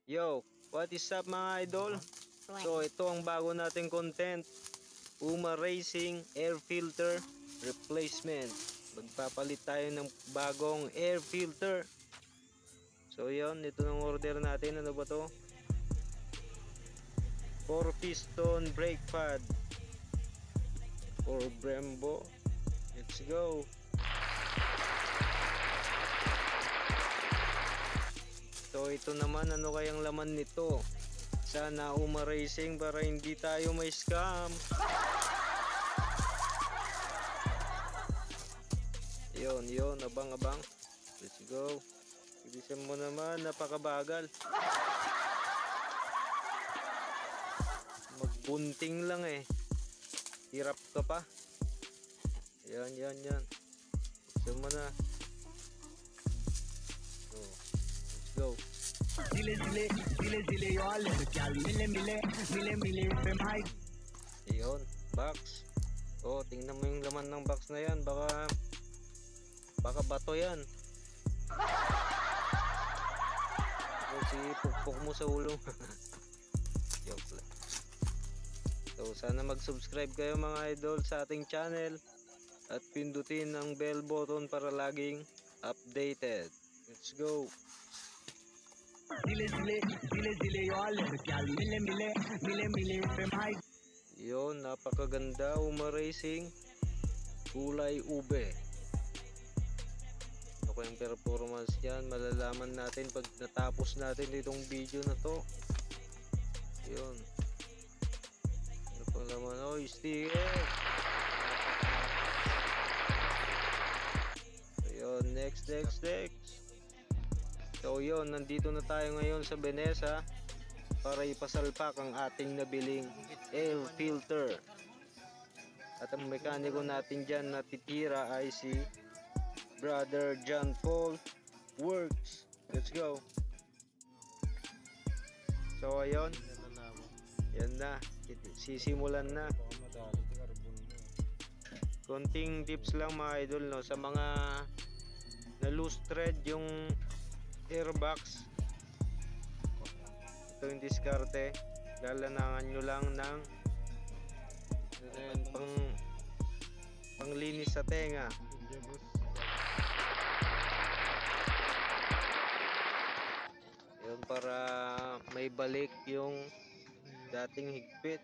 Yo, what is up mga idol? So ito ang bago nating content, Puma Racing air filter replacement. Magpapalit tayo ng bagong air filter. So yon, ito ng order natin. Ano ba to? 4 piston brake pad for Brembo. Let's go. So ito naman, ano kayang laman nito? Sana Puma Racing para hindi tayo may scam. Yon, abang. Let's go. Bilisan mo naman, napakabagal. Magbunting lang eh. Hirap ka pa. Yan. Bilisan mo na. So, let's go. Dile y'all mile femhay. Ayun, box. Oh, tingnan mo yung laman ng box na yan. Baka bato yan. Si pukpok mo sa ulo. Joke lang. So sana mag-subscribe kayo mga idol sa ating channel at pindutin ang bell button para laging updated. Let's go. Dile y'all mile femhay. Yun, napakaganda. Puma Racing kulay ube. Ano kayang performance yan, malalaman natin pag natapos natin itong video na to. Yun, ano pa naman? Oh, sticker. So yun, next. So yun, nandito na tayo ngayon sa Benesa para ipasalpak ang ating nabiling air filter. At ang mekaniko natin dyan na titira ay si Brother John Paul Works. Let's go. So ayun, yan na, sisimulan na. Konting tips lang mga idol, no, sa mga na loose thread yung airbox. Ito yung diskarte, lalanangan nyo lang ng panglinis sa tenga. Yun, para may balik yung dating higpit,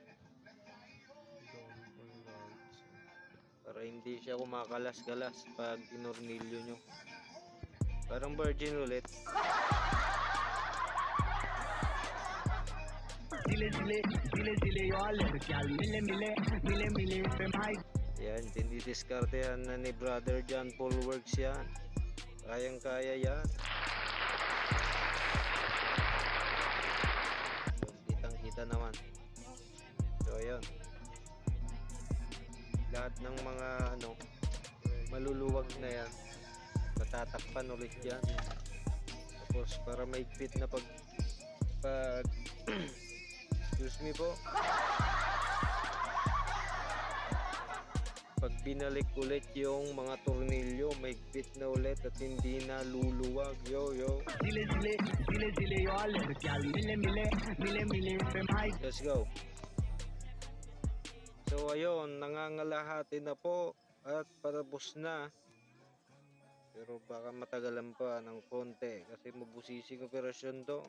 para hindi siya kumakalas-galas pag inornilyo nyo. Parang virgin ulit. Dile y'all mile femhay. Yan, dinidiskartehan na ni Brother John Paul Works yan. Kayang-kaya yan. Kitang-kita naman. So ayun, lahat ng mga maluluwag na yan matatakpan ulit yan. Tapos para maigpit na pag excuse me po, pag binalik ulit yung mga tornilyo, maigpit na ulit at hindi na luluwag. Yo. Dile y'all mile femhay. Let's go. So ayun, nangangalahati na po at patapos na. Pero baka matagalan pa ng konti kasi mabusising operasyon to.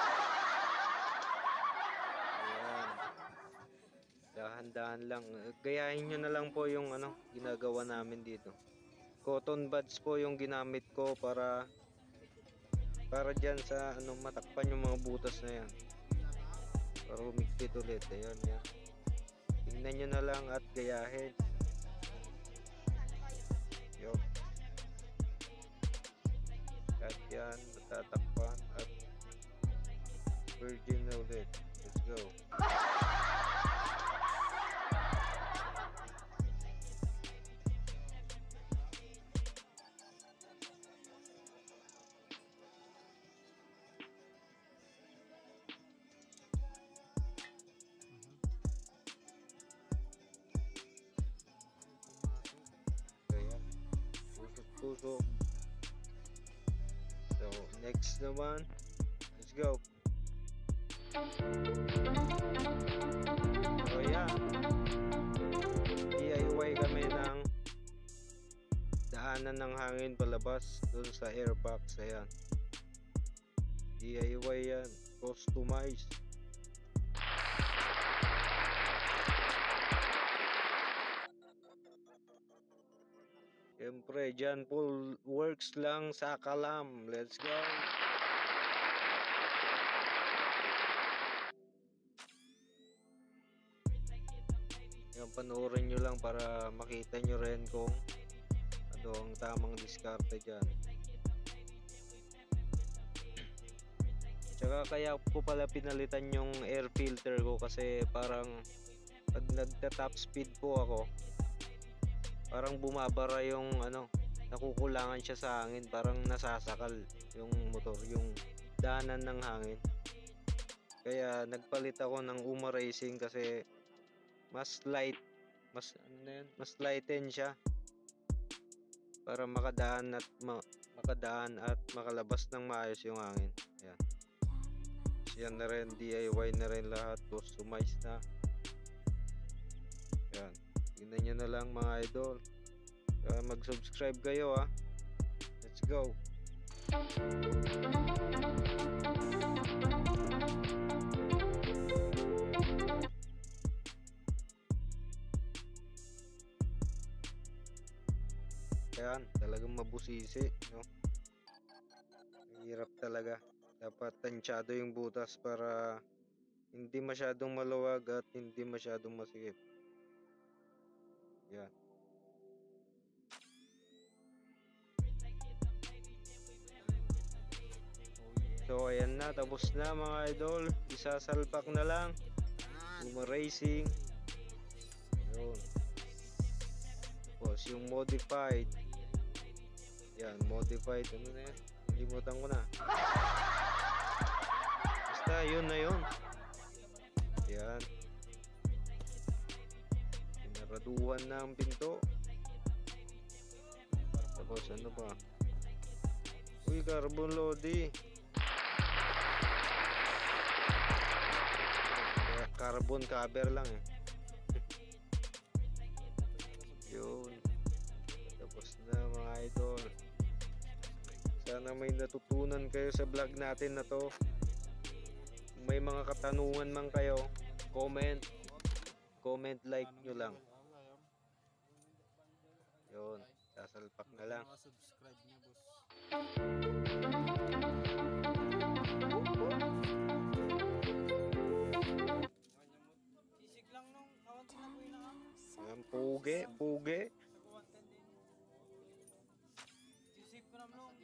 Ayan. Dahan-dahan lang. Gayahin nyo na lang po yung ginagawa namin dito. Cotton buds po yung ginamit ko para dyan sa matakpan yung mga butas na yan. Para humigpit ulit. Ayun, yan. Tingnan nyo na lang at gayahin. Yo. At yan, matatakpan at virgin na ulit. Let's go. Ayan, tusok. So next naman, let's go. So yan, DIY kami ng daanan ng hangin palabas dun sa airbox. Ayan, DIY yan, customized. Siyempre, dyan full works lang sa Kalam. Let's go! Yan, panoorin nyo lang para makita nyo rin kung ano ang tamang diskarte dyan. Tsaka kaya ko pala pinalitan yung air filter ko kasi parang pag nagta-top speed po ako, parang bumabara yung ano, nakukulangan siya sa hangin, parang nasasakal yung motor, yung daanan ng hangin. Kaya nagpalit ako ng Uma Racing kasi mas light, mas mas lighten siya para makadaan at makalabas ng maayos yung hangin. Ayan. Yan na rin, DIY na rin lahat, customized na. Ayan. Tingnan nyo na lang mga idol. Mag-subscribe kayo ha. Let's go. Ayan, talagang mabusisi, no? Hirap talaga. Dapat tansyado yung butas para hindi masyadong maluwag at hindi masyadong masikip. Yan. So ayan na, tapos na mga idol. Isasalpak na lang. Uma Racing. Yun. Tapos yung modified. Yan, modified. Ano na yan? Limutan ko na. Basta yun na yun. Yan. Pinaraduhan na ang pinto. Tapos ano ba? Uy, carbon lodi. Carbon cover lang eh. Yun. Tapos na mga idol. Sana may natutunan kayo sa vlog natin na to. Kung may mga katanungan man kayo, comment, like nyo lang. Yun, sasalpak na lang. Subscribe niya, boss. Sisig lang nung kawanti na po yun. Ayan, puge. Sisig ko naman nung.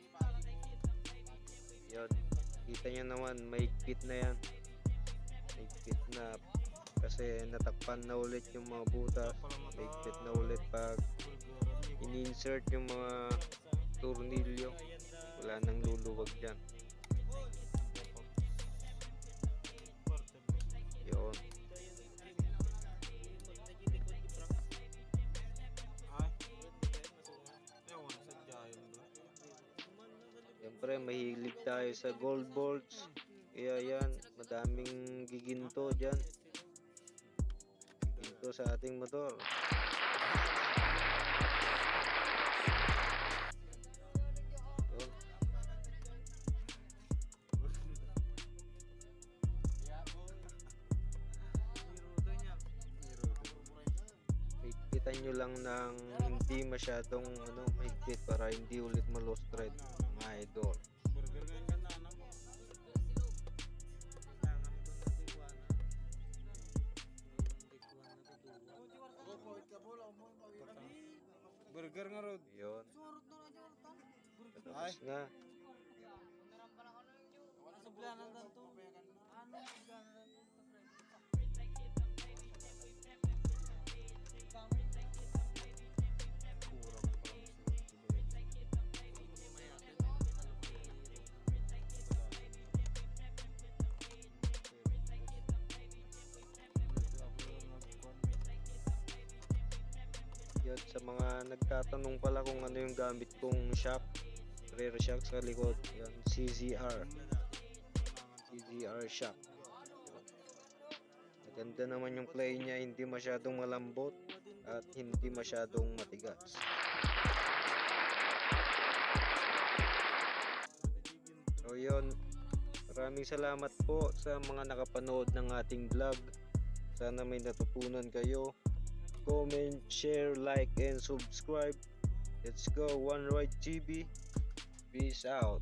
Yun, kita nyo naman, mahigpit na yan. Mahigpit na kasi natakpan na ulit yung mga butas. Mahigpit na ulit pag in-insert yung mga tornilyo. Wala nang luluwag dyan. Yun. Siyempre mahilig tayo sa gold bolts. Kaya yan, madaming giginto dyan. Giginto sa ating motor. Yun. Higpitan nyo lang ng hindi masyadong mahigpit para hindi ulit ma-lost thread mga idol. Burger nga rod. Yun. Tapos na. Sublanan lang to. Ano Yun, sa mga nagtatanong pala kung ano yung gamit kong shock, rear shock sa likod, yun, CZR shock. Ganda naman yung play niya, hindi masyadong malambot at hindi masyadong matigas. So yun, maraming salamat po sa mga nakapanood ng ating vlog. Sana may natutunan kayo. Comment, share, like, and subscribe. Let's go, One Ride TV. Peace out.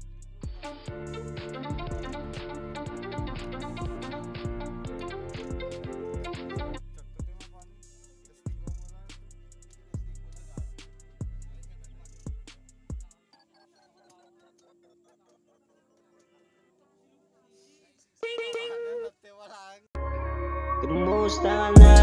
Kumusta ka na?